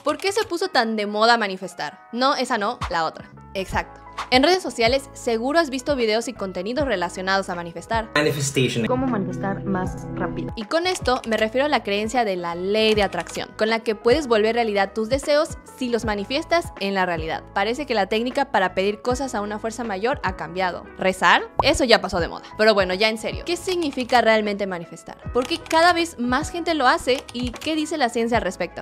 ¿Por qué se puso tan de moda manifestar? No, esa no, la otra. Exacto. En redes sociales seguro has visto videos y contenidos relacionados a manifestar. Manifestation. Cómo manifestar más rápido. Y con esto me refiero a la creencia de la ley de atracción, con la que puedes volver realidad tus deseos si los manifiestas en la realidad. Parece que la técnica para pedir cosas a una fuerza mayor ha cambiado. ¿Rezar? Eso ya pasó de moda. Pero bueno, ya en serio, ¿qué significa realmente manifestar? ¿Por qué cada vez más gente lo hace y qué dice la ciencia al respecto?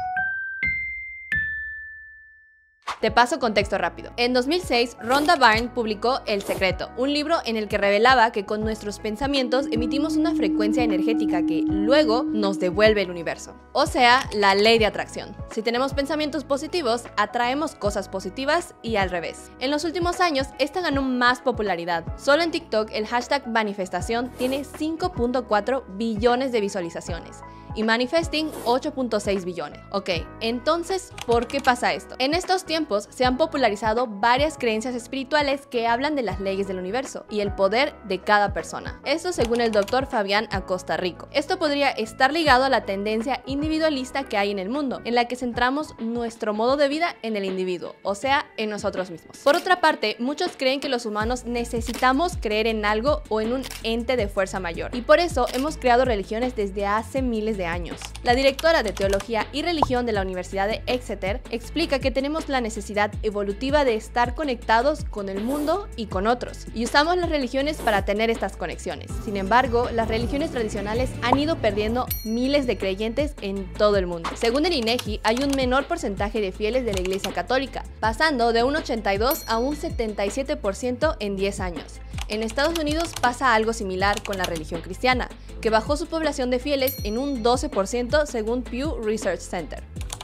Te paso contexto rápido. En 2006, Rhonda Byrne publicó El Secreto, un libro en el que revelaba que con nuestros pensamientos emitimos una frecuencia energética que luego nos devuelve el universo. O sea, la ley de atracción. Si tenemos pensamientos positivos, atraemos cosas positivas y al revés. En los últimos años, esta ganó más popularidad. Solo en TikTok, el hashtag manifestación tiene 5.4 billones de visualizaciones. Y manifesting 8.6 billones. Ok, entonces, ¿por qué pasa esto? En estos tiempos se han popularizado varias creencias espirituales que hablan de las leyes del universo y el poder de cada persona. Esto según el Dr. Fabián Acosta Rico. Esto podría estar ligado a la tendencia individualista que hay en el mundo, en la que centramos nuestro modo de vida en el individuo, o sea, en nosotros mismos. Por otra parte, muchos creen que los humanos necesitamos creer en algo o en un ente de fuerza mayor, y por eso hemos creado religiones desde hace miles de años. La directora de Teología y Religión de la Universidad de Exeter explica que tenemos la necesidad evolutiva de estar conectados con el mundo y con otros, y usamos las religiones para tener estas conexiones. Sin embargo, las religiones tradicionales han ido perdiendo miles de creyentes en todo el mundo. Según el INEGI, hay un menor porcentaje de fieles de la Iglesia Católica, pasando de un 82 a un 77% en 10 años. En Estados Unidos pasa algo similar con la religión cristiana, que bajó su población de fieles en un 12% según Pew Research Center.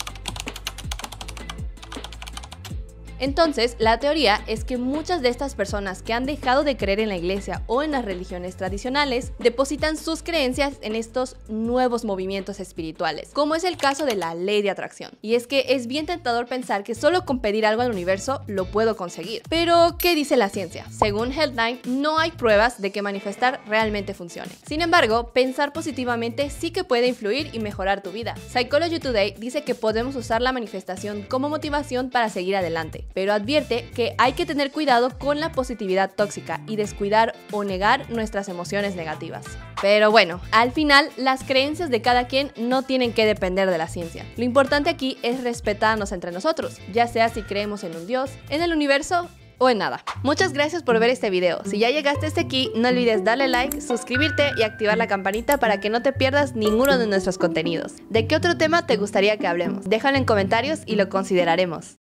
Entonces, la teoría es que muchas de estas personas que han dejado de creer en la iglesia o en las religiones tradicionales depositan sus creencias en estos nuevos movimientos espirituales, como es el caso de la ley de atracción. Y es que es bien tentador pensar que solo con pedir algo al universo lo puedo conseguir. Pero, ¿qué dice la ciencia? Según Health9, no hay pruebas de que manifestar realmente funcione. Sin embargo, pensar positivamente sí que puede influir y mejorar tu vida. Psychology Today dice que podemos usar la manifestación como motivación para seguir adelante, pero advierte que hay que tener cuidado con la positividad tóxica y descuidar o negar nuestras emociones negativas. Pero bueno, al final las creencias de cada quien no tienen que depender de la ciencia. Lo importante aquí es respetarnos entre nosotros, ya sea si creemos en un Dios, en el universo o en nada. Muchas gracias por ver este video. Si ya llegaste hasta aquí, no olvides darle like, suscribirte y activar la campanita para que no te pierdas ninguno de nuestros contenidos. ¿De qué otro tema te gustaría que hablemos? Déjalo en comentarios y lo consideraremos.